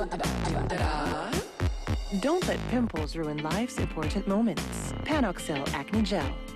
Don't let pimples ruin life's important moments. PanOxyl Acne Gel.